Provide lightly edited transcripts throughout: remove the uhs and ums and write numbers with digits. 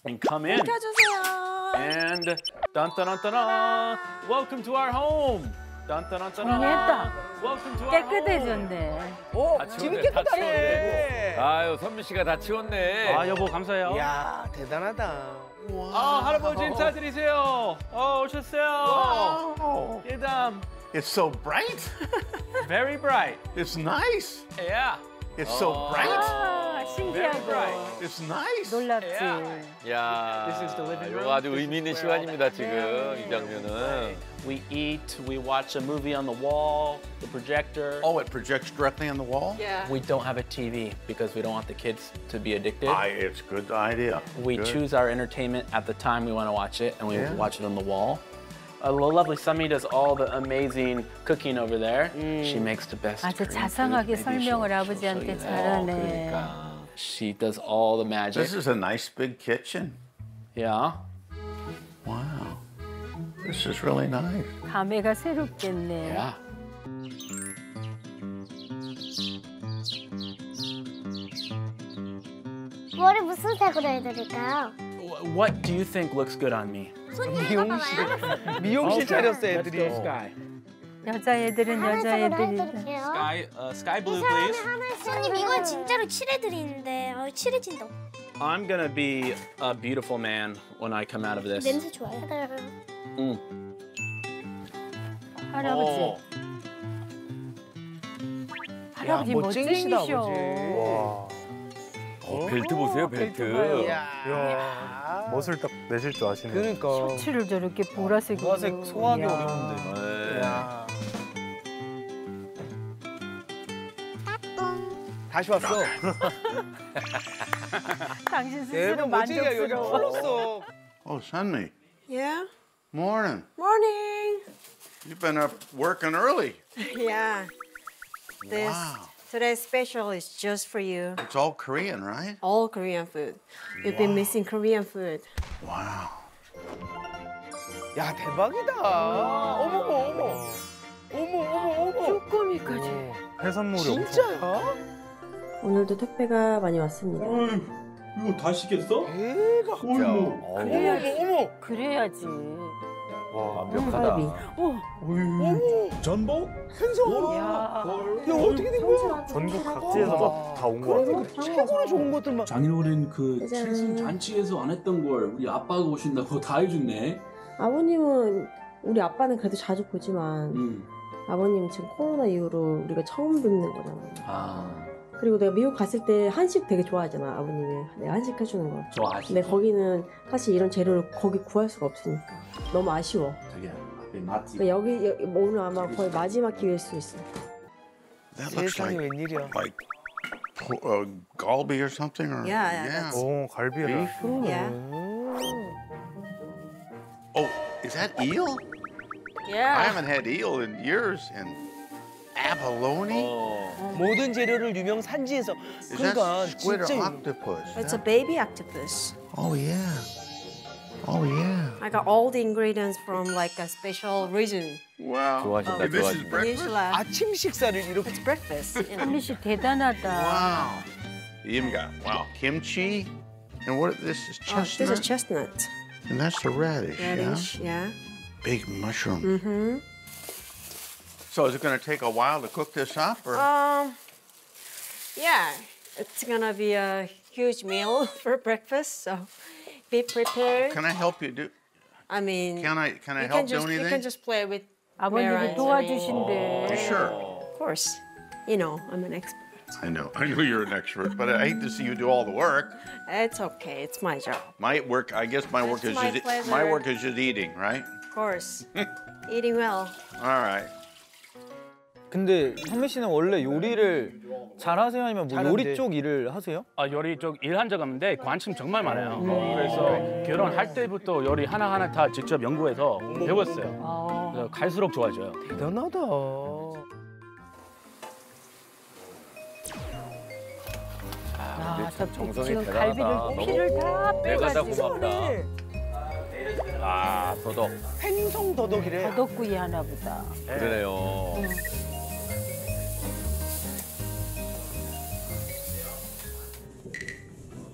And come in. 켜주세요. And dun dun dun dun dun. Welcome to our home. Dun dun dun dun dun. 정리했다. Welcome to our home. 깨끗해졌네. 오, 다 집이 치웠네, 다 깨끗하네. 아유, 선미 씨가 다 치웠네. 아 여보 감사해요. 이야, 대단하다. 아 할아버지 인사드리세요. 오셨어요. Oh, 예담. it's so bright. Very bright. It's nice. Yeah. It's so bright. 아, Very 신기하고 bright. It's nice. 놀랍지. 야, This is the living room. 이거 아주 This 의미 있는 is where all 시간입니다, the 지금 이 장면은. We eat, we watch a movie on the wall, the projector. Oh, it projects directly on the wall? Yeah. We don't have a TV because we don't want the kids to be addicted. It's a good idea. We Good. choose our entertainment at the time we want to watch it, and we Yeah. watch it on the wall. Lovely Sami does all the amazing cooking over there. She makes the best. 아주 Korean 자상하게 food. Maybe 설명을 she'll 아버지한테 show you that. 잘하네. 그러니까. She does all the magic. This is a nice big kitchen. Yeah. Wow. This is really nice. 감회가 새롭겠네. Yeah. 머리 무슨 색으로 해드릴까요? What do you think looks good on me? 미용실 차렸어, Let's 애들이. go sky. 여자애들은 하늘색으로 여자애들이다. 해드릴게요. Sky 이 blue, 사람이 please. 하늘색. 손님 이건 진짜로 칠해드리는데 칠해진다. I'm gonna be a beautiful man when I come out of this. 냄새 좋아요. 할아버지. 어. 할아버지 멋쟁이시다, 멋쟁이셔. 아버지. 벨트 보세요, 벨트. 봐요. 이야. 멋을 딱 내실 줄 아시네요. 그러니까. 셔츠를 저렇게 보라색으로. 보라색 소화하기 이야. 어려운데. 네. 이야. 다시 왔어. 당신 스스로 대박 멋쟁이야, 여기 만족스러워. 풀었어. Oh, Sunmi. Yeah. Morning. Morning. You've been up working early. Yeah. This Wow. today's special is just for you. It's all Korean, right? All Korean food. You've been missing Korean food. Wow. 야, 대박이다. 어머, 어머. 어머, 어머, 어머. 쭈꾸미까지. 해산물이 진짜야? 오늘도 택배가 많이 왔습니다. 이거 다 시켰어? 대박. 진짜. 그래야지. 어머. 그래야지. 완벽하다. 전복? 생선. 야. 야, 어떻게 된 거야? 전국 각지에서 막 다 온 거 같아요. 최고로 좋은 것들만. 작년엔 그 짜잔. 칠순 잔치에서 안 했던 걸 우리 아빠가 오신다고 다 해줬네. 아버님은 우리 아빠는 그래도 자주 보지만 아버님은 지금 코로나 이후로 우리가 처음 뵙는 거잖아. 아, 그리고 내가 미국 갔을 때 한식 되게 좋아하잖아. 아버님이 내가 한식 해주는 거. 좋아하시죠? 근데 거기는 사실 이런 재료를 거기 구할 수가 없으니까 너무 아쉬워. 되게 앞에 맛집. 그러니까 여기 오늘 아마 거의 마지막 기회일 수 있어. That looks 세상에 like 웬일이야. galbi or something, or Yeah, that's- 오, 갈비를. Beef? Yeah. Oh, is that eel? I Yeah. haven't had eel in years. And abalone? 모든 재료를 유명 산지에서. Is 그러니까 that squid or 진짜 octopus? It's a baby octopus. Oh yeah. Oh yeah. I got all the ingredients from like a special region. Wow. 좋아하신다, This is 좋아하신다. breakfast? Peninsula. 아침 식사를 이렇게. It's breakfast. You know. 한미 씨 대단하다. Wow. You even got kimchi, and what? This is Oh, this chestnut, is chestnut. and that's the radish. Radish. Yeah. Yeah. Big mushroom. Mm-hmm. So is it going to take a while to cook this up, or? Yeah. It's gonna be a huge meal for breakfast, so be prepared. Can I help you do? I mean, Can I you help can do just anything? play with 아버님이 Meringue. 도와주신대. Sure. Of course. You know, I'm an expert. I know you're an expert, but I hate to see you do all the work. It's okay. It's my job. My work, I guess, my work It's is my just pleasure. my work is just eating, right? Of course. Eating well. All right. 근데 현미 씨는 원래 요리를 잘하세요? 아니면 뭐 잘하는데. 요리 쪽 일을 하세요? 요리 쪽 일한 적 없는데 관심 정말 많아요. 그래서 결혼할 때부터 요리 하나하나 다 직접 연구해서 배웠어요. 그래서 갈수록 좋아져요. 대단하다. 아, 저 정성이 지금 대단하다. 갈비를 피를 다 내가 다 빼가지고 고맙다. 아, 도덕. 팽성 더덕이래. 더덕구이 하나 보다. 그러네요.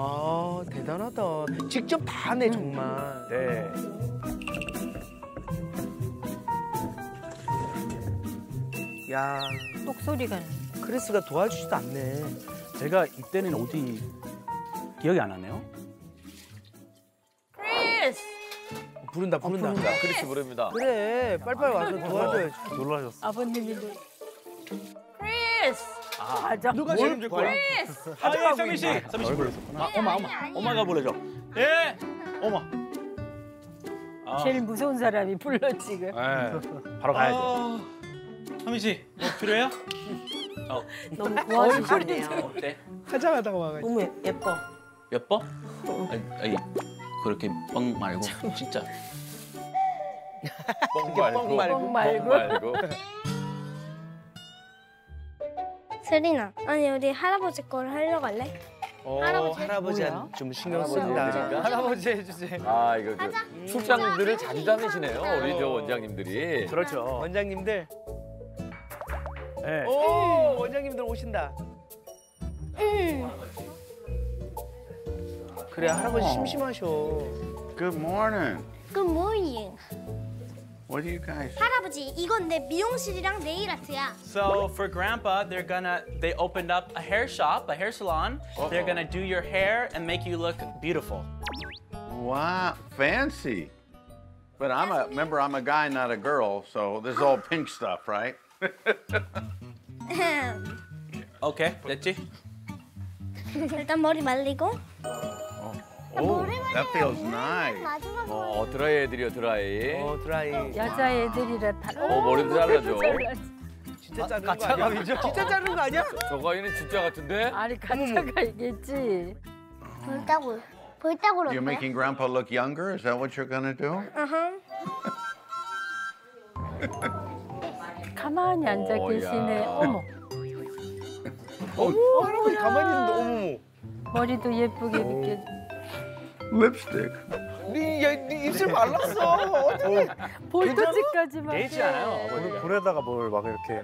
아 대단하다. 직접 다 하네 정말. 네. 야 똑소리가 나. 크리스가 도와주지도 않네. 제가 이때는 어디 기억이 안 나네요. 크리스! 부른다. 자, 크리스 부릅니다. 그래 빨리빨리 와서 도와줘야지. 놀라셨어. 아버님이 크리스! 맞아. 누가 지금 줄 거야? 크리스! 아, 서민 씨 불렀었구나. 엄마가 불러줘. 예, 엄마. 제일 무서운 사람이 불러 지금. 네, 바로 가야죠. 서민 씨, 뭐 필요해요? 너무 고와주시네요. 어때? 화장하다가 와가지고. 너무 예뻐. 예뻐? 아니, 그렇게 뻥 말고 진짜. 뻥 말고. 뻥 말고. 뻥 말고. 말고. 세린아, 아니 우리 할아버지 거를 하려고 할래? 할아버지 좀 신경 쓴다. 할아버지 해주세요. 아, 이거 출장들을 자주 다니시네요. 우리 저 원장님들이. 그렇죠. 원장님들. 네. 오 원장님들 오신다. 그래 할아버지 심심하셔. Good morning. Good morning. What do you guys? 할아버지, 이건 내 미용실이랑 네일 아트야. So for Grandpa, they opened up a hair shop, a hair salon. They're gonna do your hair and make you look beautiful. Wow, fancy. But remember, I'm a guy, not a girl, so this is all pink stuff, right? Okay, 됐지? 일단 머리 말리고. Oh, that feels nice. 마지막으로 드라이 해드려, 드라이. 드라이. 여자애들이라 다. 머리도 잘라줘. 진짜 자른 거 아니야? 진짜 자른 거 아니야? 저거 아이는 진짜 같은데? 아니 가짜가 있겠지. 볼따구로. You're making Grandpa look younger? Is that what you're gonna do? 가만히 앉아 야. 계시네. 어머. 할아버지 가만히 있는데 어머머. 머리도 예쁘게 이렇게. Lipstick. 네 입술 발랐어. 어떡해. 볼터치까지만. 되지 않아요, 아버지가. 불에다가 뭘 막 이렇게.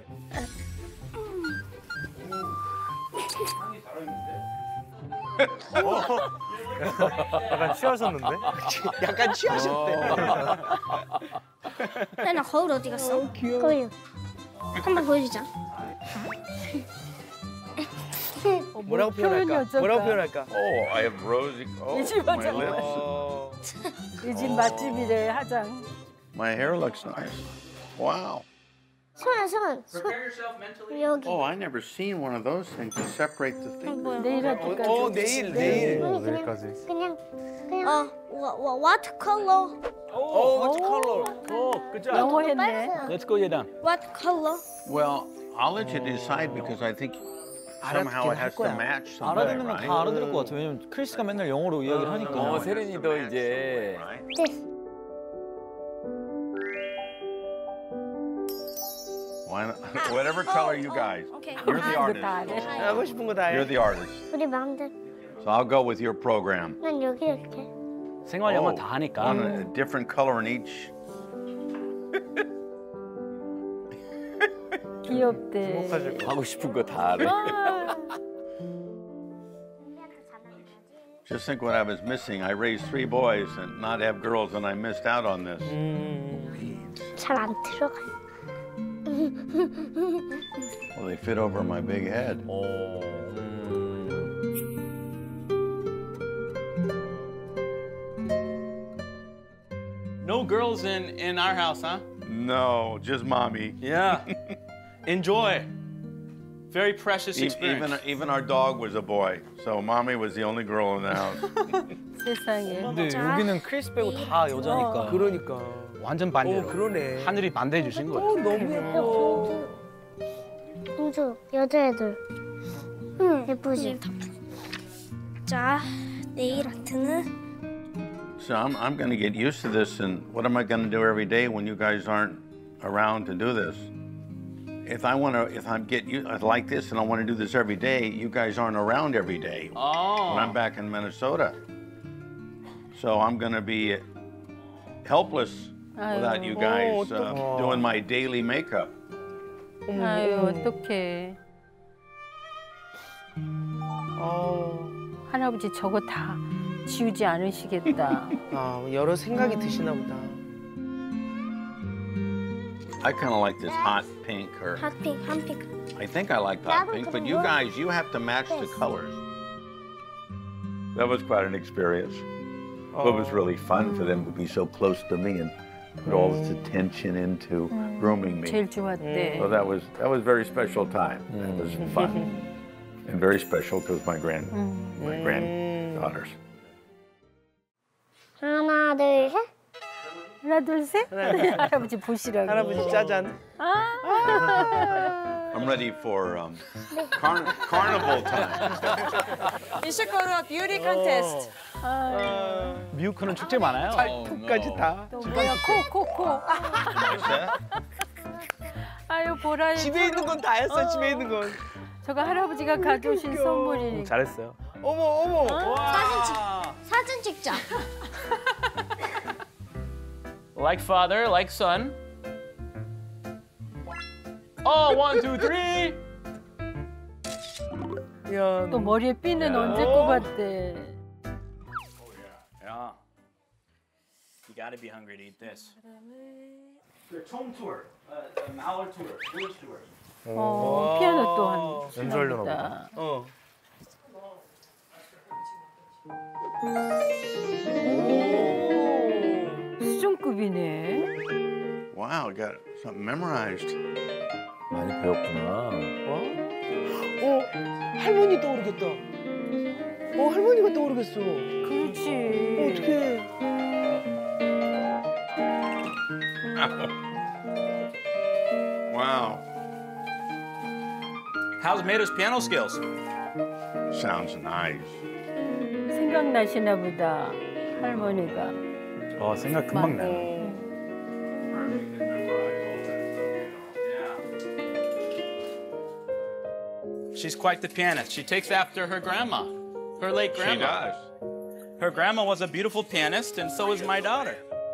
약간 취하셨는데? 약간 취하셨대. 나 거울 어디 갔어? 거울. 한번 보여주자. 뭐라고 표현할까? 뭐라고 표현할까? Oh, I have rosy. Oh, 이집 my 화장. lips. 이 집 맛집이래 화장. My hair looks nice. Wow. 손. 여기. Oh, I never seen one of those things to separate the things. 내일 아트까지. 내일. 내일까지. 그냥. What color? what color? 오, good job. 영어 했네. Let's go, 예담. What color? Well, I'll let you decide because I think somehow it has to match something, 알아듣는 건 right? 다 알아들을 것 같아. 왜냐면 크리스가 맨날 영어로 이야기를 하니까. 세린이도 이제. Why not? Whatever color you guys. Okay. You're the artist. 다 알아. 하고 싶은 거 다 해. You're the artist. 우리 마음대로. So I'll go with your program. 난 여기 이렇게. 생활 영어 다 하니까. One a different color in each. 귀엽대. 하고 싶은 거 다 알아. Just think what I was missing. I raised 3 boys and not have girls, and I missed out on this. 잘 안 들어가. Well, they fit over my big head. No girls in our house, huh? No, just mommy. Yeah. Enjoy. Very precious experience. Even our dog was a boy, so mommy was the only girl in the house. 세상에. 근데 여기는 크리스 빼고 다 여자니까. 그러니까. 완전 반대로. 그러네. 하늘이 반대해 주신 거예요. 너무 예뻐. 공주 여자애들. 예쁘지. 자, 네일 아트는. So I'm going to get used to this, and what am I going to do every day when you guys aren't around to do this? If I get like this and I want to do this every day, you guys aren't around every day when I'm back in Minnesota. So I'm going to be helpless without you guys doing my daily makeup. 아유 어떡해. 할아버지 저거 다 지우지 않으시겠다. 아, 여러 생각이 드시나 보다. I kind of like this hot pink, or hot pink. I think I like hot pink, but you guys, you have to match the colors. That was quite an experience. It was really fun for them to be so close to me and put all this attention into grooming me. 제일 좋았대. So that was very special time. That was fun and very special because my granddaughters. 하나, 둘, 셋. 하나 둘 셋. 할아버지 보시라고. 할아버지 짜잔. I'm ready for carnival time. You should go to a beauty contest. 미국은 축제 많아요. 끝까지 다. 또 뭐야 코. 아유 보라에. 집에 있는 건 다 했어. 집에 있는 건. 저거 할아버지가 가져오신 선물이니까. 잘했어요. 어머. 사진 찍자. Like father, like son. Oh, 1, 2, 3. 야, 또 머리에 핀은 언제 꼽았대. Yeah. You gotta be hungry to eat this. The home tour, Mallard tour, village tour. 피아노 또한 연주하려나 보다. 수준급이네. Wow, I got something memorized. 많이 배웠구나. 할머니 떠오르겠다. 할머니가 떠오르겠어. 그렇지. 어떡해. Wow, How's Maida's piano skills? sounds nice. 생각나시나 보다. 할머니가. 생각 금방 나요. She's quite the pianist. She takes after her grandma, her late She grandma. does. Her grandma was a beautiful pianist, and so is my daughter.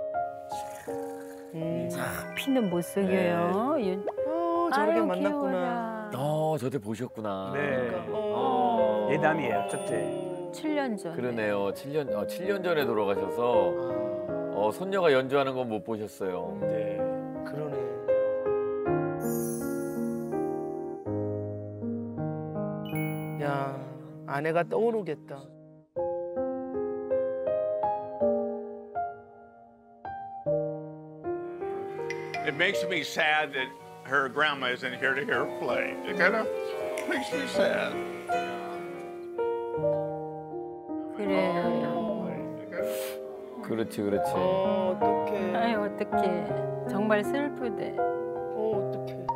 피는 못 속여요. 저렇게 아유, 만났구나. 귀여워라. 저때 보셨구나. 네. 예담이에요, 첫째. 7년 전. 그러네요. 7년 전에 돌아가셔서 손녀가 연주하는 건 못 보셨어요. 네. 그러네. 야, 아내가 떠오르겠다. It makes me sad that her grandma isn't here to hear her play. It kind of makes me sad. 그래. 그렇지. 어떡해. 아유 어떡해. 정말 슬프대. 어떡해.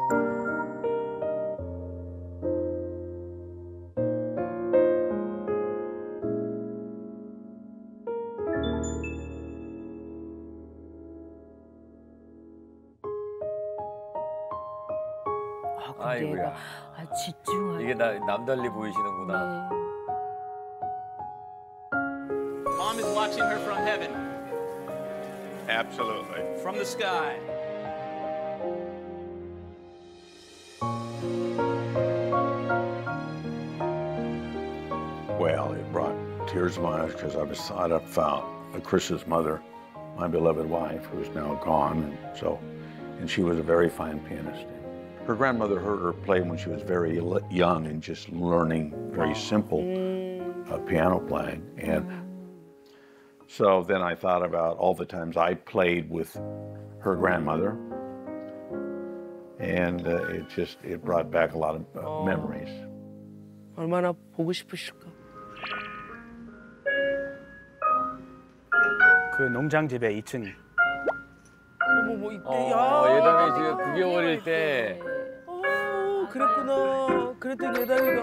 근데 아이고야. 집중하네. 이게 남달리 보이시는구나. Mom is watching her from heaven, Absolutely. from the sky. Well, it brought tears to my eyes because I was thought I found Chris's mother, my beloved wife, who is now gone, and she was a very fine pianist. Her grandmother heard her play when she was very young and just learning very simple piano playing. And so then I thought about all the times I played with her grandmother, and it brought back a lot of memories. 얼마나 보고 싶으실까. 그 농장집에 2층. 어머 뭐 이때 야. 예담이 지금 9개월일 때. 그랬구나. 그랬더니 예담이가.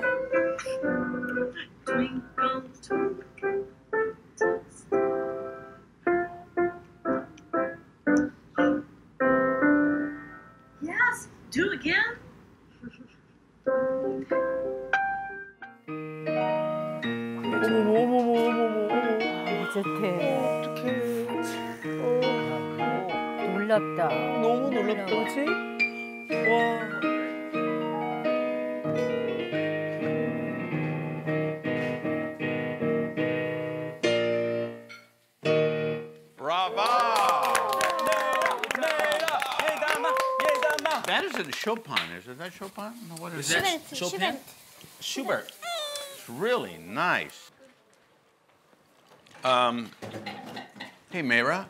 Yes, do it again. 어떡해. 놀랍다. 너무 놀랍다, 그렇지? 와. is it? Chopin. Is that Chopin? No, what is Is it? that Chopin? Schubert. It's really nice. Hey, Mayra.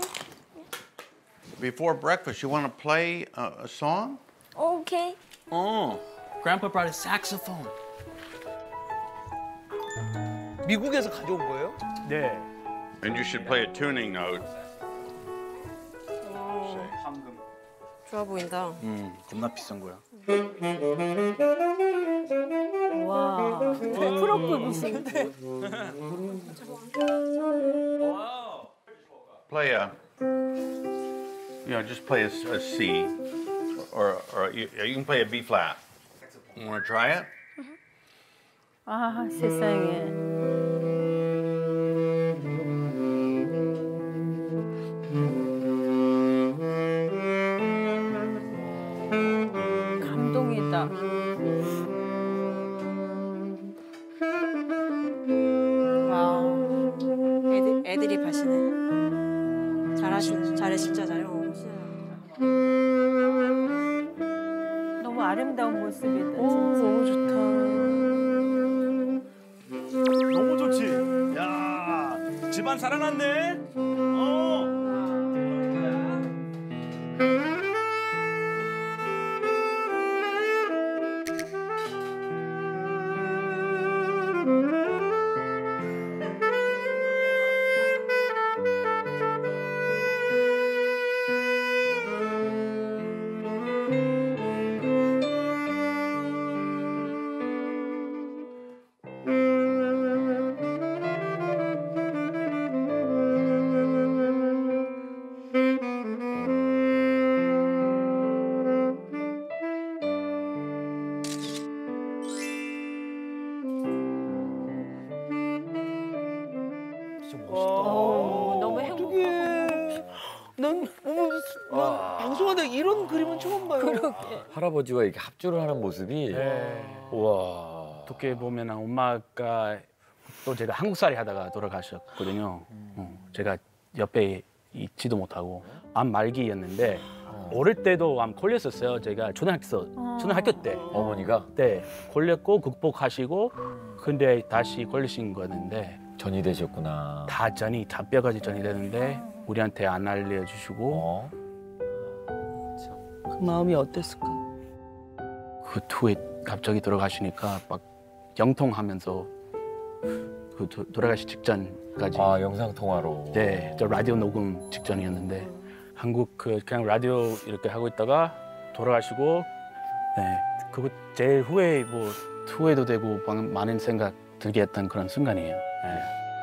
Before breakfast, you want to play a song? Okay. Oh, Grandpa brought a saxophone. 미국에서 가져온 거예요? 네. And you should play a tuning note. 좋아 보인다. 겁나 비싼 거야. 와, 프로급이신데. Play a, just play a C, or you can play a B flat. You want to try it? 아, 세상에. 감동이다. 와우. 애들이 하시네. 잘해 진짜 잘해. 너무 아름다운 모습이다, 진짜. 너무 좋다. 너무 좋지. 야, 집안 살아났네. 너무 행복하고. 난 방송하다 이런 그림은 처음 봐요. 할아버지와 이렇게 합주를 하는 모습이 우와. 어떻게 보면 엄마가 또 제가 한국살이 하다가 돌아가셨거든요. 제가 옆에 있지도 못하고 암 말기였는데 어릴 때도 암 걸렸었어요. 제가 초등학교 때. 어머니가? 네, 걸렸고 극복하시고 근데 다시 걸리신 거였는데 전이 되셨구나. 다 뼈까지 전이 되는데 우리한테 안 알려주시고 그 마음이 어땠을까? 그 후에 갑자기 돌아가시니까 막 영통하면서 그 돌아가시 직전까지. 아, 영상 통화로. 네, 저 라디오 녹음 직전이었는데 한국 그냥 라디오 이렇게 하고 있다가 돌아가시고, 네, 그거 제일 후회도 되고 많은 생각 들게 했던 그런 순간이에요. 네.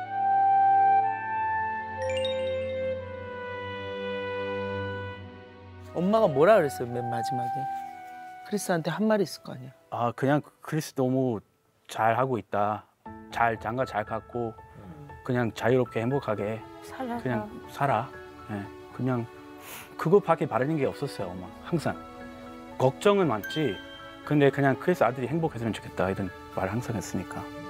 엄마가 뭐라 그랬어요, 맨 마지막에? 크리스한테 한 말이 있을 거 아니야? 아, 그냥 크리스 너무 잘 하고 있다. 장가 잘 갔고 그냥 자유롭게 행복하게 살아라. 그냥 살아. 네, 그냥 그거밖에 바라는 게 없었어요, 엄마. 항상 걱정은 많지. 근데 그냥 크리스 아들이 행복했으면 좋겠다 이런 말 항상 했으니까.